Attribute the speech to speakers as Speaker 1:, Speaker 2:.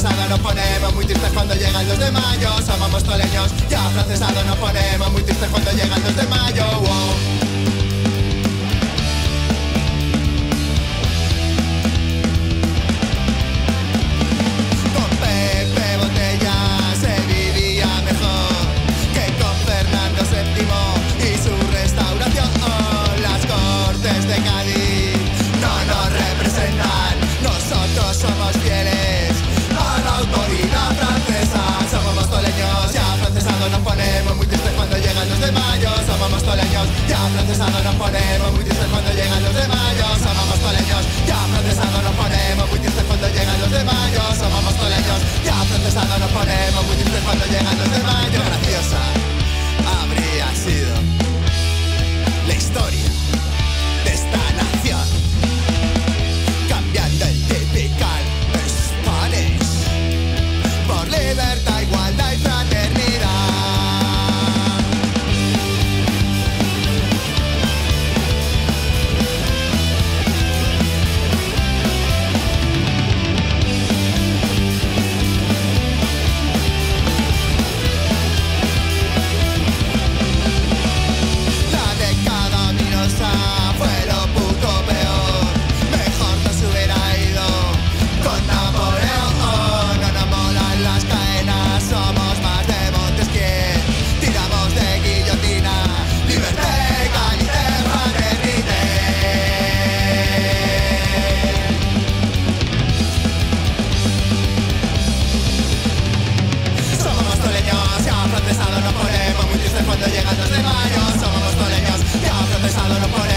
Speaker 1: afrancesado nos ponemos muy tristes cuando llegan los de mayo. Somos mostoleños, ya afrancesado nos ponemos muy tristes cuando llegan los de mayo. Wow. Somos fieles a la autoridad francesa. Somos mostoleños, ya afrancesados nos ponemos muy tristes cuando llegan los de mayo. Somos mostoleños, ya afrancesados nos ponemos muy tristes cuando llegan los de mayo. Somos mostoleños, ya afrancesados nos ponemos muy tristes cuando llegan los de mayo. Somos mostoleños, ya afrancesados nos ponemos muy tristes cuando llegan los de mayo. Graciosa habría sido la historia de esta nación, cambiando el typical Spanish por libertad, igualdad y fraternidad. La década ominosa fue lo puto peor. Mejor nos hubiera ido con Napoleón. No nos molan las cadenas, somos más de Montesquieu. Tiramos de guillotina, liberté, égalité, fraternité. Somos mostoleños, ya afrancesados nos ponemos muy tristes cuando llegan los de mayo. Somos mostoleños, ya afrancesados nos ponemos